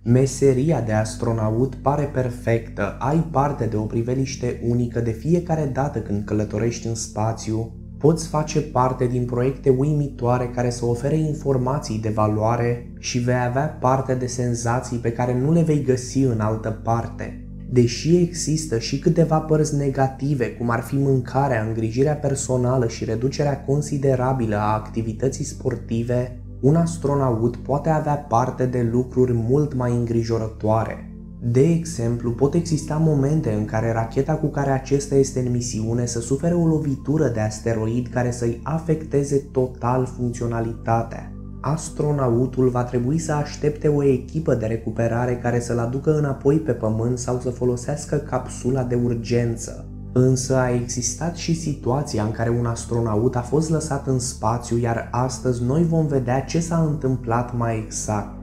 Meseria de astronaut pare perfectă, ai parte de o priveliște unică de fiecare dată când călătorești în spațiu, poți face parte din proiecte uimitoare care să ofere informații de valoare și vei avea parte de senzații pe care nu le vei găsi în altă parte. Deși există și câteva părți negative, cum ar fi mâncarea, îngrijirea personală și reducerea considerabilă a activității sportive, un astronaut poate avea parte de lucruri mult mai îngrijorătoare. De exemplu, pot exista momente în care racheta cu care acesta este în misiune să sufere o lovitură de asteroid care să-i afecteze total funcționalitatea. Astronautul va trebui să aștepte o echipă de recuperare care să-l aducă înapoi pe Pământ sau să folosească capsula de urgență. Însă a existat și situația în care un astronaut a fost lăsat în spațiu, iar astăzi noi vom vedea ce s-a întâmplat mai exact.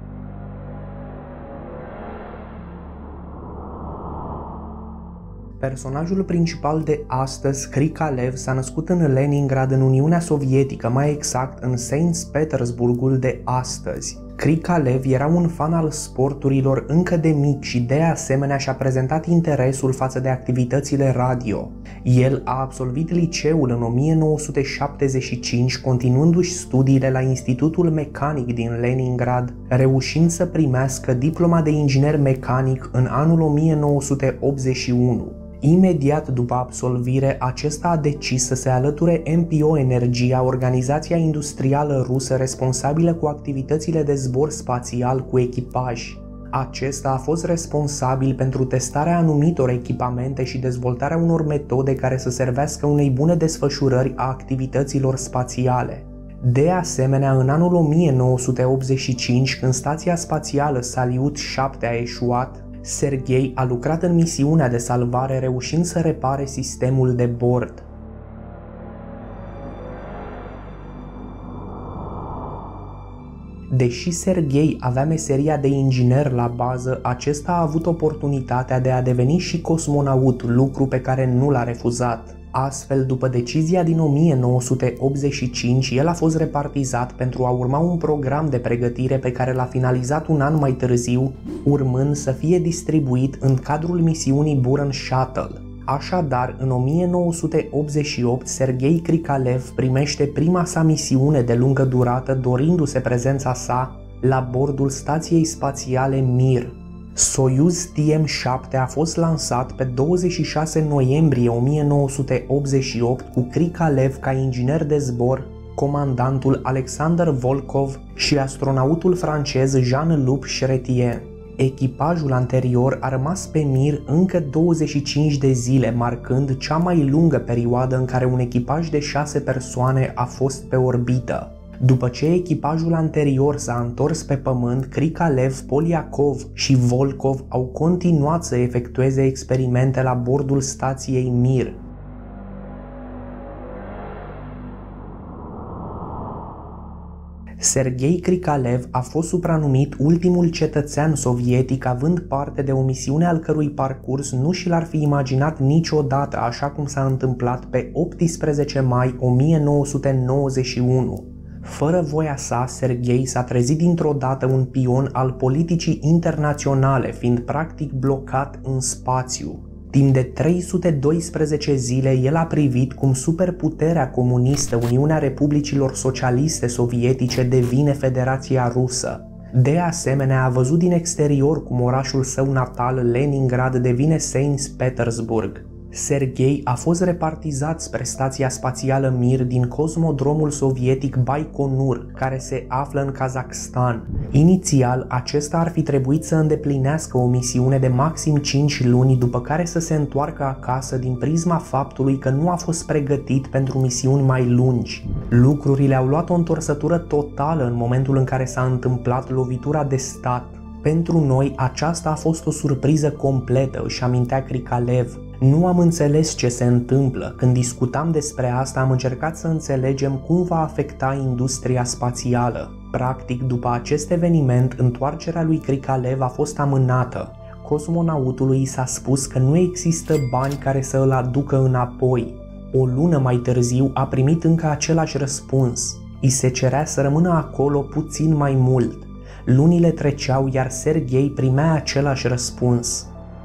Personajul principal de astăzi, Krikalev, s-a născut în Leningrad, în Uniunea Sovietică, mai exact în Saint Petersburgul de astăzi. Krikalev era un fan al sporturilor încă de mic și de asemenea și-a prezentat interesul față de activitățile radio. El a absolvit liceul în 1975, continuându-și studiile la Institutul Mecanic din Leningrad, reușind să primească diploma de inginer mecanic în anul 1981. Imediat după absolvire, acesta a decis să se alăture MPO Energia, organizația industrială rusă responsabilă cu activitățile de zbor spațial cu echipaj. Acesta a fost responsabil pentru testarea anumitor echipamente și dezvoltarea unor metode care să servească unei bune desfășurări a activităților spațiale. De asemenea, în anul 1985, când stația spațială Salyut 7 a eșuat, Serghei a lucrat în misiunea de salvare, reușind să repare sistemul de bord. Deși Serghei avea meseria de inginer la bază, acesta a avut oportunitatea de a deveni și cosmonaut, lucru pe care nu l-a refuzat. Astfel, după decizia din 1985, el a fost repartizat pentru a urma un program de pregătire pe care l-a finalizat un an mai târziu, urmând să fie distribuit în cadrul misiunii Buran Shuttle. Așadar, în 1988, Serghei Krikalev primește prima sa misiune de lungă durată, dorindu-se prezența sa la bordul stației spațiale Mir. Soyuz TM-7 a fost lansat pe 26 noiembrie 1988 cu Krikalev ca inginer de zbor, comandantul Alexander Volkov și astronautul francez Jean-Luc Chrétien. Echipajul anterior a rămas pe Mir încă 25 de zile, marcând cea mai lungă perioadă în care un echipaj de 6 persoane a fost pe orbită. După ce echipajul anterior s-a întors pe Pământ, Krikalev, Polyakov și Volkov au continuat să efectueze experimente la bordul stației Mir. Serghei Krikalev a fost supranumit ultimul cetățean sovietic, având parte de o misiune al cărui parcurs nu și l-ar fi imaginat niciodată, așa cum s-a întâmplat pe 18 mai 1991. Fără voia sa, Serghei s-a trezit dintr-o dată un pion al politicii internaționale, fiind practic blocat în spațiu. Timp de 312 zile, el a privit cum superputerea comunistă, Uniunea Republicilor Socialiste Sovietice, devine Federația Rusă. De asemenea, a văzut din exterior cum orașul său natal, Leningrad, devine Saint Petersburg. Serghei a fost repartizat spre stația spațială Mir din cosmodromul sovietic Baikonur, care se află în Kazakhstan. Inițial, acesta ar fi trebuit să îndeplinească o misiune de maxim 5 luni, după care să se întoarcă acasă din prisma faptului că nu a fost pregătit pentru misiuni mai lungi. Lucrurile au luat o întorsătură totală în momentul în care s-a întâmplat lovitura de stat. Pentru noi, aceasta a fost o surpriză completă, își amintea Krikalev. Nu am înțeles ce se întâmplă. Când discutam despre asta, am încercat să înțelegem cum va afecta industria spațială. Practic, după acest eveniment, întoarcerea lui Krikalev a fost amânată. Cosmonautului s-a spus că nu există bani care să îl aducă înapoi. O lună mai târziu a primit încă același răspuns. I se cerea să rămână acolo puțin mai mult. Lunile treceau, iar Serghei primea același răspuns.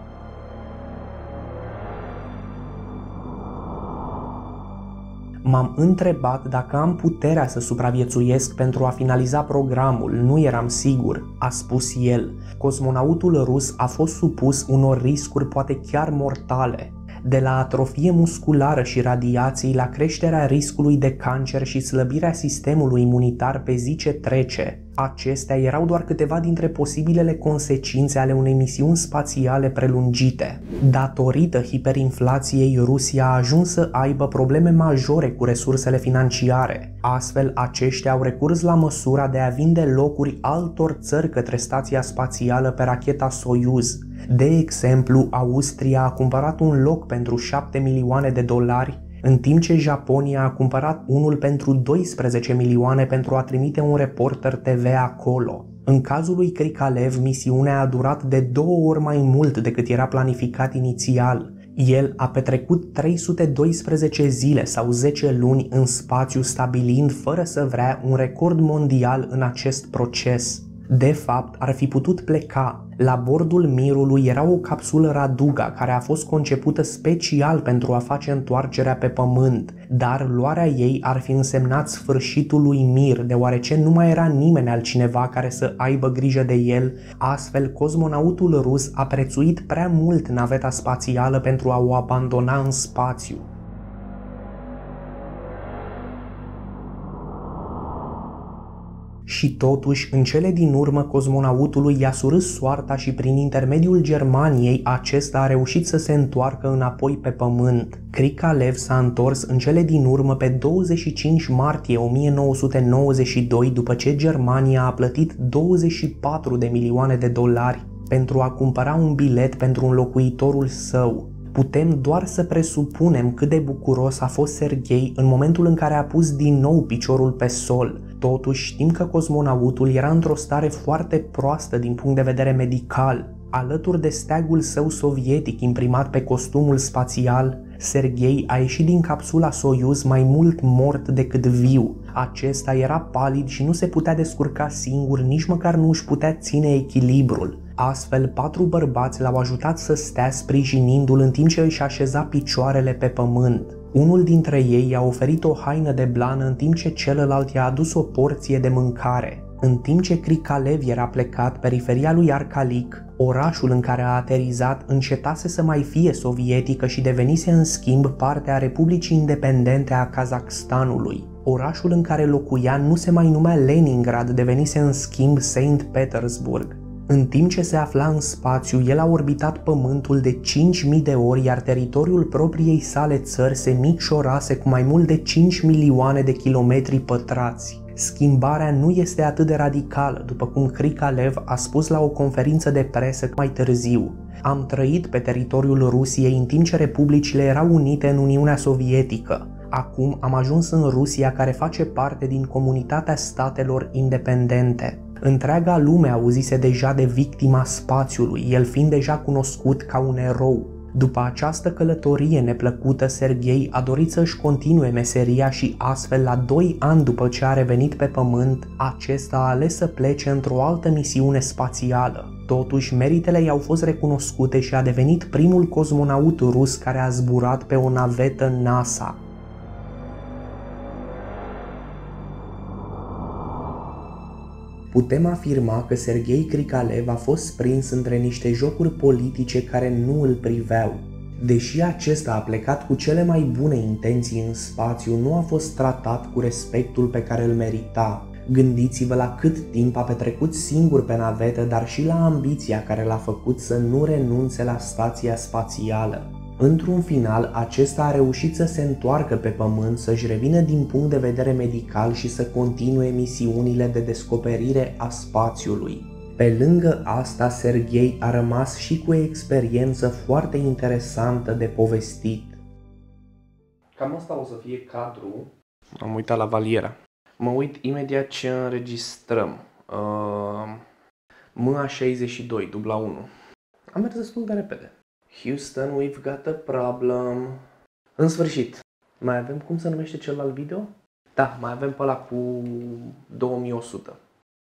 M-am întrebat dacă am puterea să supraviețuiesc pentru a finaliza programul, nu eram sigur, a spus el. Cosmonautul rus a fost supus unor riscuri poate chiar mortale. De la atrofie musculară și radiații la creșterea riscului de cancer și slăbirea sistemului imunitar pe zi ce trece. Acestea erau doar câteva dintre posibilele consecințe ale unei misiuni spațiale prelungite. Datorită hiperinflației, Rusia a ajuns să aibă probleme majore cu resursele financiare. Astfel, aceștia au recurs la măsura de a vinde locuri altor țări către stația spațială pe racheta Soyuz. De exemplu, Austria a cumpărat un loc pentru 7 milioane de dolari, în timp ce Japonia a cumpărat unul pentru 12 milioane pentru a trimite un reporter TV acolo. În cazul lui Krikalev, misiunea a durat de 2 ori mai mult decât era planificat inițial. El a petrecut 312 zile sau 10 luni în spațiu, stabilind fără să vrea un record mondial în acest proces. De fapt, ar fi putut pleca. La bordul Mirului era o capsulă Raduga care a fost concepută special pentru a face întoarcerea pe Pământ, dar luarea ei ar fi însemnat sfârșitul lui Mir, deoarece nu mai era nimeni altcineva care să aibă grijă de el. Astfel, cosmonautul rus a prețuit prea mult naveta spațială pentru a o abandona în spațiu. Și totuși, în cele din urmă, cosmonautului i-a surâs soarta și prin intermediul Germaniei, acesta a reușit să se întoarcă înapoi pe Pământ. Krikalev s-a întors în cele din urmă pe 25 martie 1992, după ce Germania a plătit 24 de milioane de dolari pentru a cumpăra un bilet pentru înlocuitorul său. Putem doar să presupunem cât de bucuros a fost Serghei în momentul în care a pus din nou piciorul pe sol. Totuși, știm că cosmonautul era într-o stare foarte proastă din punct de vedere medical. Alături de steagul său sovietic imprimat pe costumul spațial, Serghei a ieșit din capsula Soyuz mai mult mort decât viu. Acesta era palid și nu se putea descurca singur, nici măcar nu își putea ține echilibrul. Astfel, 4 bărbați l-au ajutat să stea sprijinindu-l în timp ce își așeza picioarele pe pământ. Unul dintre ei i-a oferit o haină de blană în timp ce celălalt i-a adus o porție de mâncare. În timp ce Krikalev era plecat, periferia lui Arkalik, orașul în care a aterizat, încetase să mai fie sovietică și devenise în schimb parte a Republicii Independente a Kazakhstanului. Orașul în care locuia nu se mai numea Leningrad, devenise în schimb Saint Petersburg. În timp ce se afla în spațiu, el a orbitat Pământul de 5.000 de ori, iar teritoriul propriei sale țări se micșorase cu mai mult de 5 milioane de kilometri pătrați. Schimbarea nu este atât de radicală, după cum Krikalev a spus la o conferință de presă mai târziu. Am trăit pe teritoriul Rusiei în timp ce republicile erau unite în Uniunea Sovietică. Acum am ajuns în Rusia, care face parte din comunitatea statelor independente. Întreaga lume auzise deja de victima spațiului, el fiind deja cunoscut ca un erou. După această călătorie neplăcută, Serghei a dorit să-și continue meseria și astfel, la 2 ani după ce a revenit pe Pământ, acesta a ales să plece într-o altă misiune spațială. Totuși, meritele i-au fost recunoscute și a devenit primul cosmonaut rus care a zburat pe o navetă NASA. Putem afirma că Serghei Krikalev a fost prins între niște jocuri politice care nu îl priveau. Deși acesta a plecat cu cele mai bune intenții în spațiu, nu a fost tratat cu respectul pe care îl merita. Gândiți-vă la cât timp a petrecut singur pe navetă, dar și la ambiția care l-a făcut să nu renunțe la stația spațială. Într-un final, acesta a reușit să se întoarcă pe Pământ, să-și revină din punct de vedere medical și să continue misiunile de descoperire a spațiului. Pe lângă asta, Serghei a rămas și cu o experiență foarte interesantă de povestit. Cam asta o să fie cadrul. Am uitat la valiera. Mă uit imediat ce înregistrăm. MA62, dubla 1. Am mers destul de repede. Houston, we've got a problem. În sfârșit, mai avem cum se numește celălalt video? Da, mai avem pe ăla cu 2100.